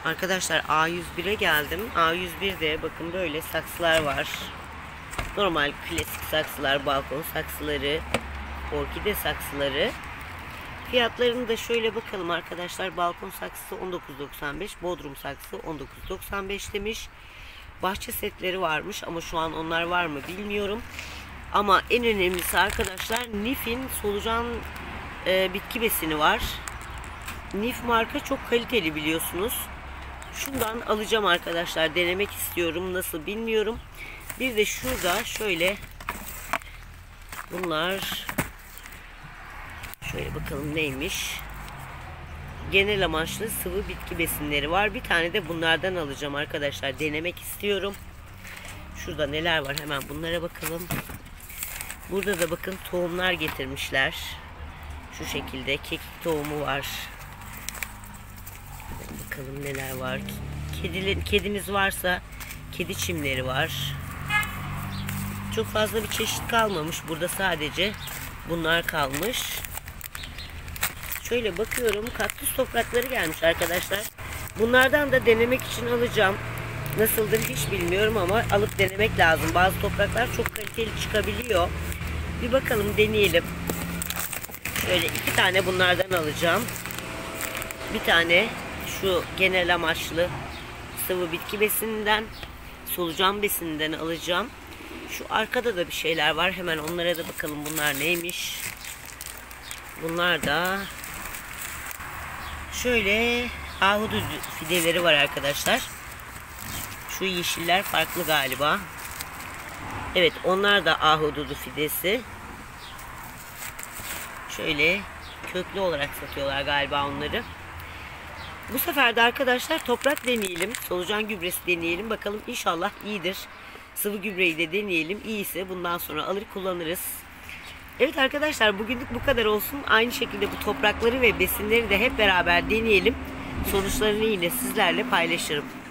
Arkadaşlar A101'e geldim. A101'de bakın böyle saksılar var. Normal klasik saksılar, balkon saksıları, orkide saksıları. Fiyatlarını da şöyle bakalım arkadaşlar. Balkon saksısı 19.95, bodrum saksısı 19.95 demiş. Bahçe setleri varmış ama şu an onlar var mı bilmiyorum. Ama en önemlisi arkadaşlar Nif'in solucan bitki besini var. Nif marka çok kaliteli biliyorsunuz. Şundan alacağım arkadaşlar. Denemek istiyorum. Nasıl bilmiyorum. Bir de şurada şöyle bunlar şöyle bakalım neymiş. Genel amaçlı sıvı bitki besinleri var. Bir tane de bunlardan alacağım arkadaşlar. Denemek istiyorum. Şurada neler var hemen bunlara bakalım. Burada da bakın tohumlar getirmişler. Şu şekilde kekik tohumu var. Bakalım neler var. Kediniz varsa kedi çimleri var. Çok fazla bir çeşit kalmamış. Burada sadece bunlar kalmış. Şöyle bakıyorum. Kaktüs toprakları gelmiş arkadaşlar. Bunlardan da denemek için alacağım. Nasıldır hiç bilmiyorum ama alıp denemek lazım. Bazı topraklar çok kaliteli çıkabiliyor. Bir bakalım deneyelim. Şöyle 2 tane bunlardan alacağım. Bir tane şu genel amaçlı sıvı bitki besininden, solucan besininden alacağım. Şu arkada da bir şeyler var. Hemen onlara da bakalım bunlar neymiş. Bunlar da şöyle ahududu fideleri var arkadaşlar. Şu yeşiller farklı galiba. Evet, onlar da ahududu fidesi. Şöyle köklü olarak satıyorlar galiba onları. Bu sefer de arkadaşlar toprak deneyelim. Solucan gübresi deneyelim. Bakalım inşallah iyidir. Sıvı gübreyi de deneyelim. İyiyse bundan sonra alır kullanırız. Evet arkadaşlar, bugünlük bu kadar olsun. Aynı şekilde bu toprakları ve besinleri de hep beraber deneyelim. Sonuçlarını yine sizlerle paylaşırım.